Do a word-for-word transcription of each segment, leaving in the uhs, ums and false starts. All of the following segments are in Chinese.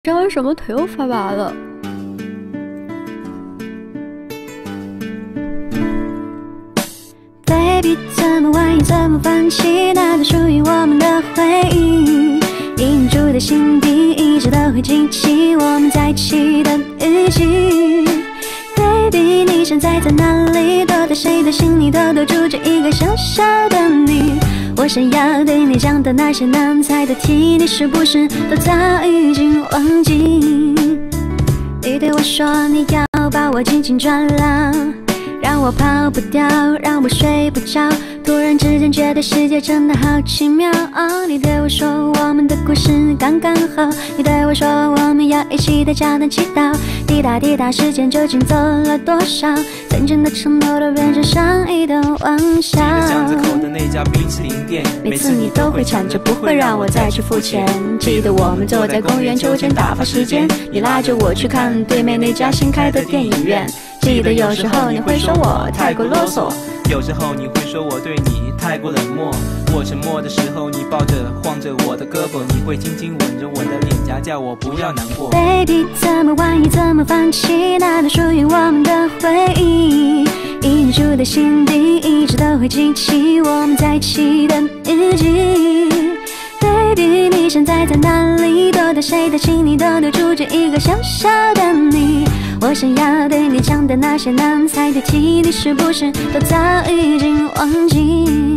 知道为什么腿又发麻了。Baby， 怎么挽也怎么放弃那段属于我们的回忆？隐住的心底一直都会记起我们在一起的日记。Baby， 你现在在哪里？躲在谁的心里偷偷住着一个小小的你？我想要对你讲的那些难猜的题，你是不是都早已经忘记？你对我说你要把我紧紧抓牢，让我跑不掉，让我睡不着。突然之间觉得世界真的好奇妙。哦，你对我说我们的故事刚刚好，你对我说我们要一起在家等祈祷。滴答滴答，时间究竟走了多少？曾经的承诺都变成上一的玩笑。 记得巷子口的那家冰淇淋店， 每次你都会缠着不会让我再去付钱。记得我们坐在公园秋千打发时间，你拉着我去看对面那家新开的电影院。记得有时候你会说我太过啰嗦， 有时候你会说我对你太过冷漠。我沉默的时候，你抱着晃着我的胳膊，你会轻轻吻着我的脸颊，叫我不要难过。 Baby， 怎么挽也怎么放弃那段属于我们的回忆？隐住的心底一直都会记起我们在一起的日记。Baby， 你现在在哪里？躲在谁的心里偷偷住着一个小小的你？我想要对你讲的那些难猜的题，你是不是都早已经忘记？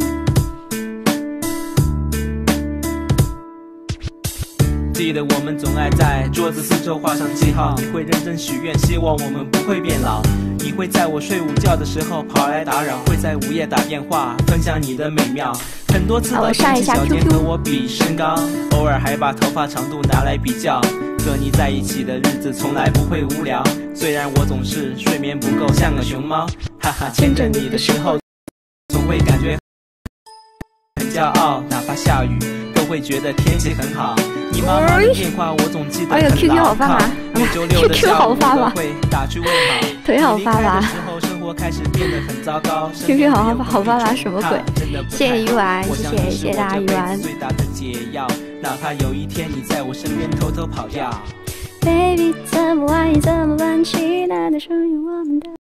记得我们总爱在桌子四周画上记号，你会认真许愿，希望我们不会变老。你会在我睡午觉的时候跑来打扰，会在午夜打电话分享你的美妙。很多次的踮起脚尖和我比身高，偶尔还把头发长度拿来比较。和你在一起的日子从来不会无聊，虽然我总是睡眠不够，像个熊猫。哈哈，牵着你的时候，总会感觉很骄傲，哪怕下雨都会觉得天气很好。你妈妈的电话我总记得很牢靠。哎呦 ，Q Q 好发麻，每周六的下午都会打去问好。 腿好发麻。 生活开始变得很糟糕。 Q Q 好好发麻，什么鬼？谢谢鱼丸，谢谢谢谢大家鱼丸。 最大的解药，哪怕有一天你在我身边偷偷跑掉。 Baby， 怎么挽也怎么挽起那段属于我们的。